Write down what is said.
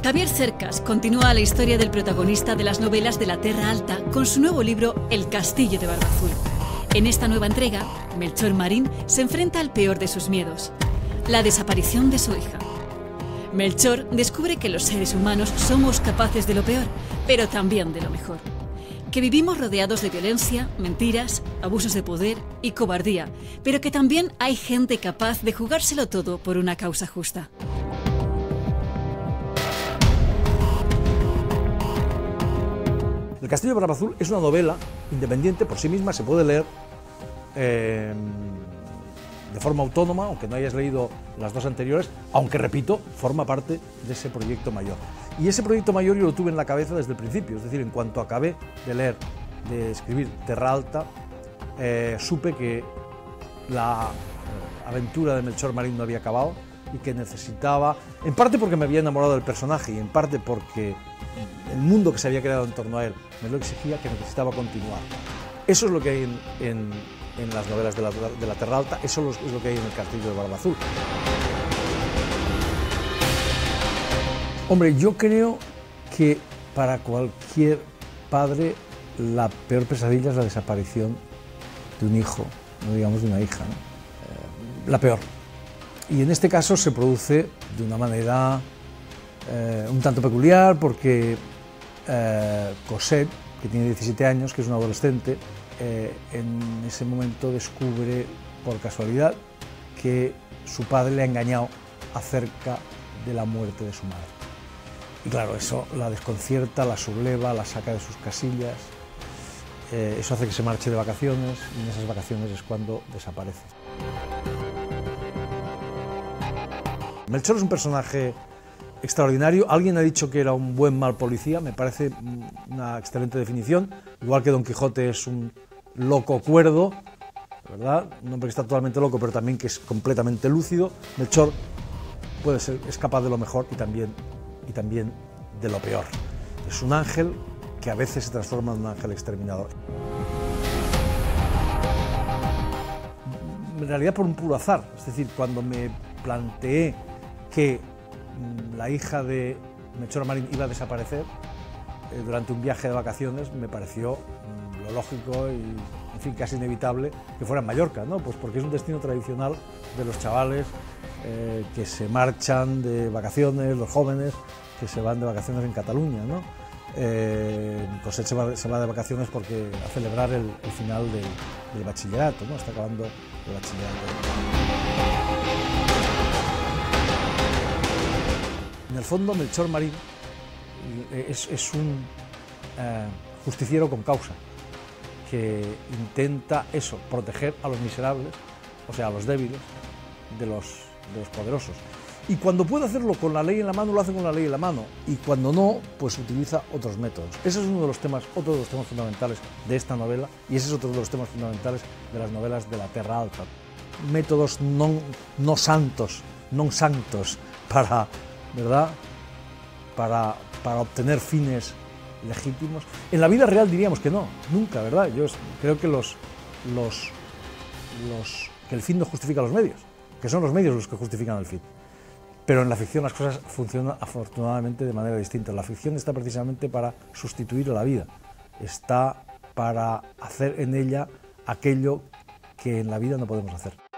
Javier Cercas continúa la historia del protagonista de las novelas de la Terra Alta con su nuevo libro El castillo de Barbazul. En esta nueva entrega, Melchor Marín se enfrenta al peor de sus miedos, la desaparición de su hija. Melchor descubre que los seres humanos somos capaces de lo peor, pero también de lo mejor. Que vivimos rodeados de violencia, mentiras, abusos de poder y cobardía, pero que también hay gente capaz de jugárselo todo por una causa justa. El castillo de Barbazul es una novela independiente, por sí misma, se puede leer de forma autónoma, aunque no hayas leído las dos anteriores, aunque, repito, forma parte de ese proyecto mayor. Y ese proyecto mayor yo lo tuve en la cabeza desde el principio, es decir, en cuanto acabé de leer, de escribir Terra Alta, supe que la aventura de Melchor Marín no había acabado y que necesitaba, en parte porque me había enamorado del personaje y en parte porque el mundo que se había creado en torno a él me lo exigía, que necesitaba continuar. Eso es lo que hay en las novelas de la Terra Alta, eso es lo que hay en el castillo de Barbazul. Hombre, yo creo que para cualquier padre la peor pesadilla es la desaparición de un hijo, no digamos de una hija, ¿no? La peor. Y en este caso se produce de una manera un tanto peculiar porque Cosette, que tiene 17 años, que es una adolescente, en ese momento descubre por casualidad que su padre le ha engañado acerca de la muerte de su madre. Y claro, eso la desconcierta, la subleva, la saca de sus casillas, eso hace que se marche de vacaciones y en esas vacaciones es cuando desaparece. Melchor es un personaje extraordinario. Alguien ha dicho que era un buen mal policía, me parece una excelente definición, igual que Don Quijote es un loco cuerdo, ¿verdad? Un hombre que está totalmente loco, pero también que es completamente lúcido. Melchor es capaz de lo mejor y también de lo peor. Es un ángel que a veces se transforma en un ángel exterminador. En realidad por un puro azar, es decir, cuando me planteé que la hija de Melchor Marín iba a desaparecer durante un viaje de vacaciones, me pareció lo lógico y, en fin, casi inevitable que fuera en Mallorca, ¿no? Pues porque es un destino tradicional de los chavales que se marchan de vacaciones, los jóvenes que se van de vacaciones en Cataluña, ¿no? Cosette se va de vacaciones porque a celebrar el final del bachillerato, ¿no? Está acabando el bachillerato. En el fondo, Melchor Marín es un justiciero con causa, que intenta eso, proteger a los miserables, o sea, a los débiles, de los poderosos. Y cuando puede hacerlo con la ley en la mano, lo hace con la ley en la mano, y cuando no, pues utiliza otros métodos. Ese es otro de los temas fundamentales de esta novela, y ese es otro de los temas fundamentales de las novelas de la Terra Alta. Métodos no santos para, ¿verdad?, para obtener fines legítimos. En la vida real diríamos que no, nunca, ¿verdad? Yo creo que que el fin no justifica los medios, que son los medios los que justifican el fin. Pero en la ficción las cosas funcionan afortunadamente de manera distinta. La ficción está precisamente para sustituir a la vida, está para hacer en ella aquello que en la vida no podemos hacer.